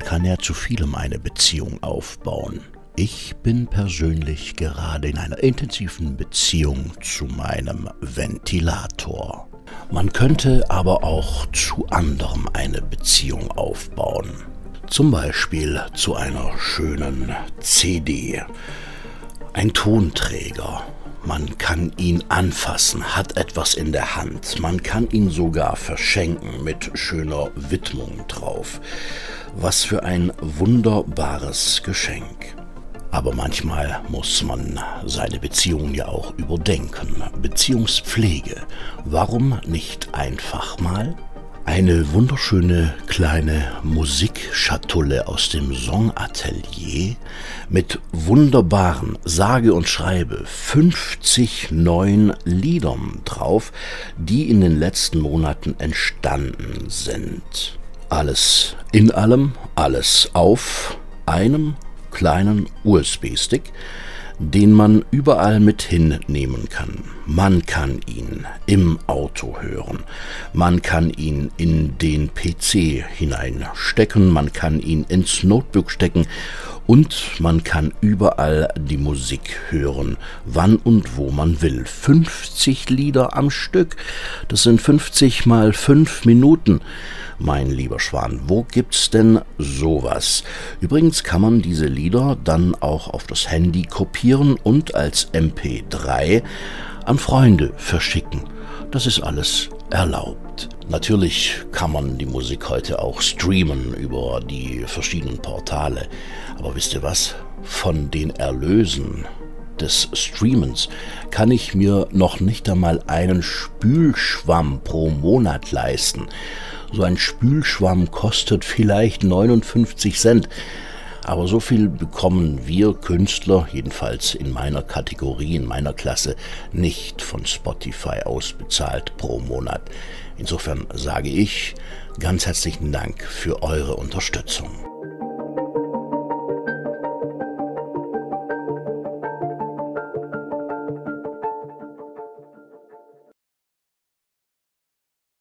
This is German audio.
kann ja zu vielem eine Beziehung aufbauen. Ich bin persönlich gerade in einer intensiven Beziehung zu meinem Ventilator. Man könnte aber auch zu anderem eine Beziehung aufbauen. Zum Beispiel zu einer schönen CD. Ein Tonträger. Man kann ihn anfassen, hat etwas in der Hand. Man kann ihn sogar verschenken mit schöner Widmung drauf. Was für ein wunderbares Geschenk. Aber manchmal muss man seine Beziehung ja auch überdenken. Beziehungspflege. Warum nicht einfach mal eine wunderschöne kleine Musikschatulle aus dem Songatelier mit wunderbaren, sage und schreibe 50 neuen Liedern drauf, die in den letzten Monaten entstanden sind. Alles in allem, alles auf einem kleinen USB-Stick, den man überall mit hinnehmen kann. Man kann ihn im Auto hören, man kann ihn in den PC hineinstecken, man kann ihn ins Notebook stecken und man kann überall die Musik hören, wann und wo man will. 50 Lieder am Stück, das sind 50 mal 5 Minuten. Mein lieber Schwan, wo gibt's denn sowas? Übrigens kann man diese Lieder dann auch auf das Handy kopieren und als MP3 an Freunde verschicken. Das ist alles erlaubt. Natürlich kann man die Musik heute auch streamen über die verschiedenen Portale. Aber wisst ihr was? Von den Erlösen des Streamens kann ich mir noch nicht einmal einen Spülschwamm pro Monat leisten. So ein Spülschwamm kostet vielleicht 59 Cent. Aber so viel bekommen wir Künstler, jedenfalls in meiner Kategorie, in meiner Klasse, nicht von Spotify ausbezahlt pro Monat. Insofern sage ich ganz herzlichen Dank für eure Unterstützung.